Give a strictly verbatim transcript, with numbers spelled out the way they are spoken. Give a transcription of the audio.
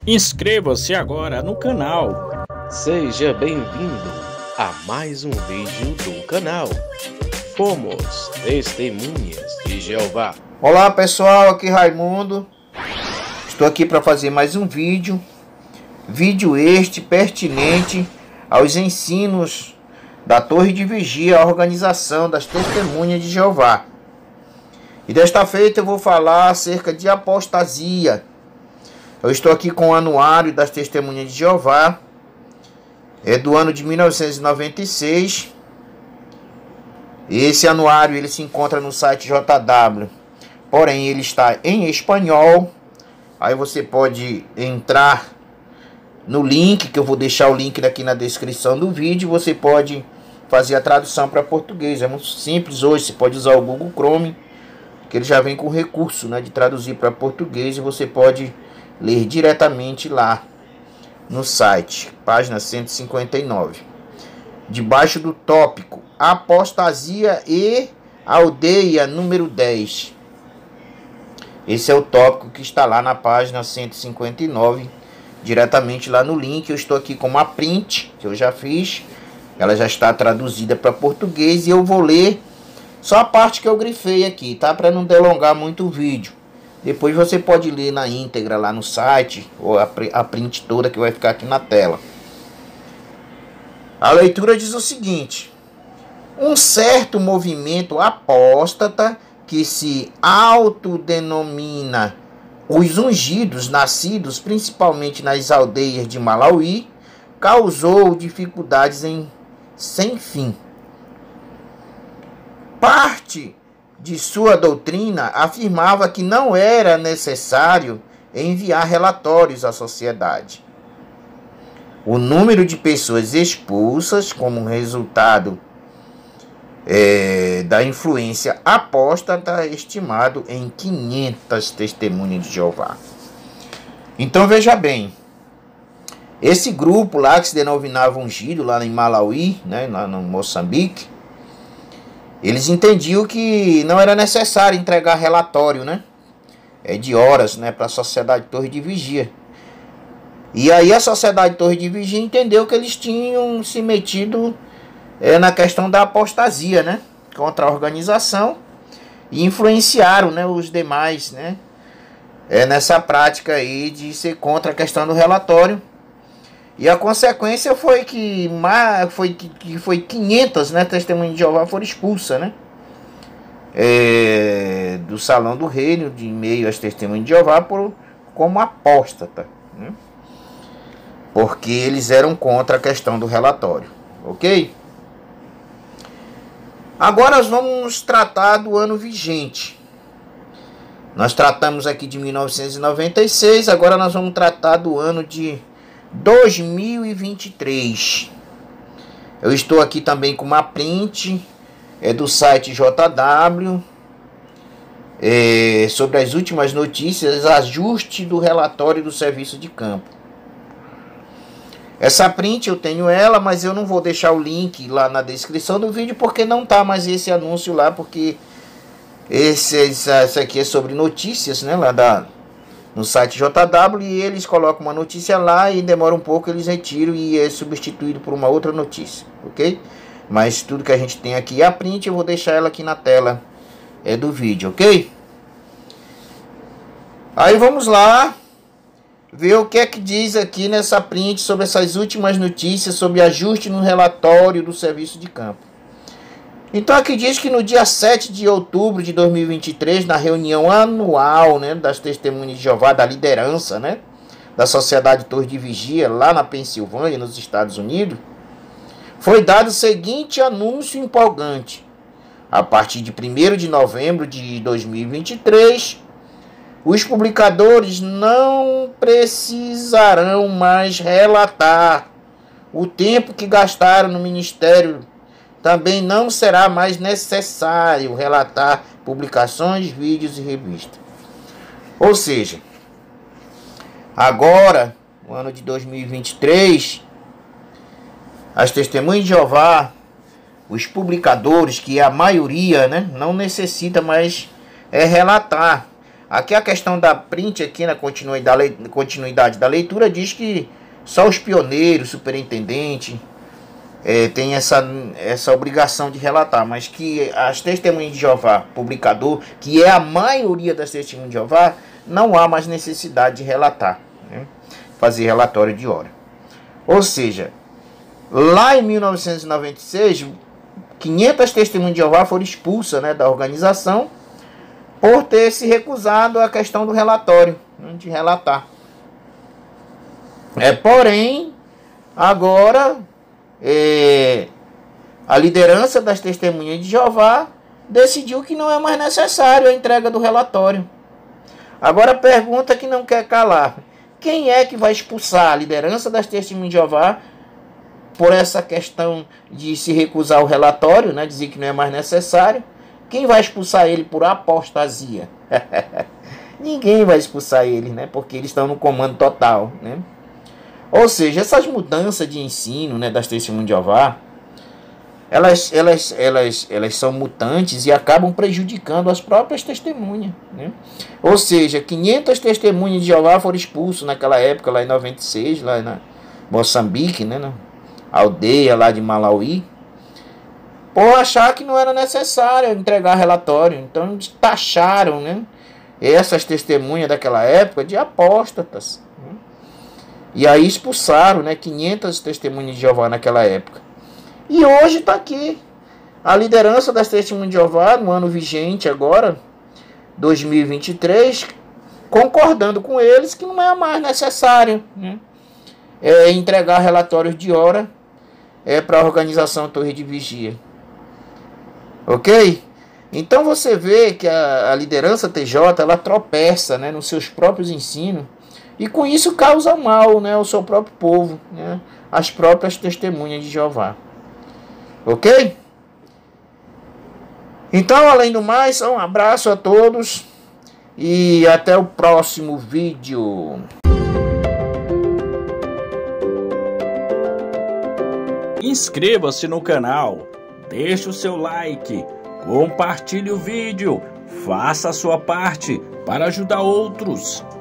Inscreva-se agora no canal. Seja bem-vindo a mais um vídeo do canal. Fomos Testemunhas de Jeová. Olá pessoal, aqui Raimundo. Estou aqui para fazer mais um vídeo. Vídeo este pertinente aos ensinos da Torre de Vigia, a organização das Testemunhas de Jeová. E desta feita eu vou falar acerca de apostasia. Eu estou aqui com o anuário das Testemunhas de Jeová. É do ano de mil novecentos e noventa e seis. Esse anuário ele se encontra no site J W. Porém ele está em espanhol. Aí você pode entrar no link, que eu vou deixar o link aqui na descrição do vídeo. Você pode fazer a tradução para português. É muito simples hoje. Você pode usar o Google Chrome, que ele já vem com o recurso, né, de traduzir para português. E você pode ler diretamente lá no site, página cento e cinquenta e nove. Debaixo do tópico Apostasia e Aldeia número dez. Esse é o tópico que está lá na página cento e cinquenta e nove, diretamente lá no link. Eu estou aqui com uma print que eu já fiz. Ela já está traduzida para português e eu vou ler só a parte que eu grifei aqui, tá? Para não delongar muito o vídeo. Depois você pode ler na íntegra lá no site, ou a, a print toda que vai ficar aqui na tela. A leitura diz o seguinte: um certo movimento apóstata que se autodenomina os ungidos, nascidos principalmente nas aldeias de Malawi, causou dificuldades em sem fim. Parte de sua doutrina afirmava que não era necessário enviar relatórios à sociedade. O número de pessoas expulsas como resultado é, da influência apóstata é estimado em quinhentas testemunhas de Jeová. Então veja bem, esse grupo lá que se denominava ungido lá em Malawi, né, lá no Moçambique, eles entendiam que não era necessário entregar relatório, né, é, de horas, né, para a Sociedade Torre de Vigia. E aí a Sociedade Torre de Vigia entendeu que eles tinham se metido é, na questão da apostasia, né, contra a organização, e influenciaram, né, os demais, né, é, nessa prática aí de ser contra a questão do relatório. E a consequência foi que, foi, que foi quinhentas, né, testemunhas de Jeová foram expulsas, né, é, do Salão do Reino, de meio às testemunhas de Jeová, por, como apóstata, né, porque eles eram contra a questão do relatório, ok? Agora nós vamos tratar do ano vigente. Nós tratamos aqui de mil novecentos e noventa e seis, agora nós vamos tratar do ano de dois mil e vinte e três. Eu estou aqui também com uma print é, do site J W é, sobre as últimas notícias, ajuste do relatório do serviço de campo. Essa print eu tenho ela, mas eu não vou deixar o link lá na descrição do vídeo, porque não tá mais esse anúncio lá, porque esse, esse aqui é sobre notícias, né, lá da no site J W, e eles colocam uma notícia lá e demora um pouco, eles retiram e é substituído por uma outra notícia, ok? Mas tudo que a gente tem aqui é a print, eu vou deixar ela aqui na tela é, do vídeo, ok? Aí vamos lá ver o que é que diz aqui nessa print sobre essas últimas notícias sobre ajuste no relatório do serviço de campo. Então aqui diz que no dia sete de outubro de dois mil e vinte e três, na reunião anual, né, das Testemunhas de Jeová, da liderança, né, da Sociedade Torre de Vigia, lá na Pensilvânia, nos Estados Unidos, foi dado o seguinte anúncio empolgante: a partir de primeiro de novembro de dois mil e vinte e três, os publicadores não precisarão mais relatar o tempo que gastaram no ministério. Também não será mais necessário relatar publicações, vídeos e revistas. Ou seja, agora, no ano de dois mil e vinte e três, as Testemunhas de Jeová, os publicadores, que é a maioria, né, não necessita mais é, relatar Aqui a questão da print, aqui na continuidade da leitura, diz que só os pioneiros, superintendente, é, tem essa, essa obrigação de relatar, mas que as testemunhas de Jeová, publicador, que é a maioria das testemunhas de Jeová, não há mais necessidade de relatar, né? Fazer relatório de hora. Ou seja, lá em mil novecentos e noventa e seis, quinhentas testemunhas de Jeová foram expulsas, né, da organização por ter se recusado à questão do relatório, né, de relatar. É, porém, agora é, a liderança das testemunhas de Jeová decidiu que não é mais necessário a entrega do relatório. Agora a pergunta que não quer calar: quem é que vai expulsar a liderança das testemunhas de Jeová por essa questão de se recusar o relatório, né, dizer que não é mais necessário? Quem vai expulsar ele por apostasia? Ninguém vai expulsar ele, né, porque eles estão no comando total, né? Ou seja, essas mudanças de ensino, né, das testemunhas de Jeová, elas, elas, elas, elas são mutantes e acabam prejudicando as próprias testemunhas, né? Ou seja, quinhentas testemunhas de Jeová foram expulsos naquela época, lá em noventa e seis, lá na Moçambique, né, na aldeia lá de Malawi, por achar que não era necessário entregar relatório. Então eles taxaram, né, essas testemunhas daquela época de apóstatas, né? E aí expulsaram, né, quinhentas testemunhas de Jeová naquela época. E hoje está aqui a liderança das testemunhas de Jeová, no ano vigente agora, dois mil e vinte e três, concordando com eles que não é mais necessário, né, é, entregar relatórios de hora é, para a organização Torre de Vigia. Ok? Então você vê que a, a liderança T J, ela tropeça, né, nos seus próprios ensinos, e com isso causa mal, né, ao seu próprio povo, né, as próprias testemunhas de Jeová. Ok? Então, além do mais, um abraço a todos e até o próximo vídeo. Inscreva-se no canal, deixe o seu like, compartilhe o vídeo, faça a sua parte para ajudar outros.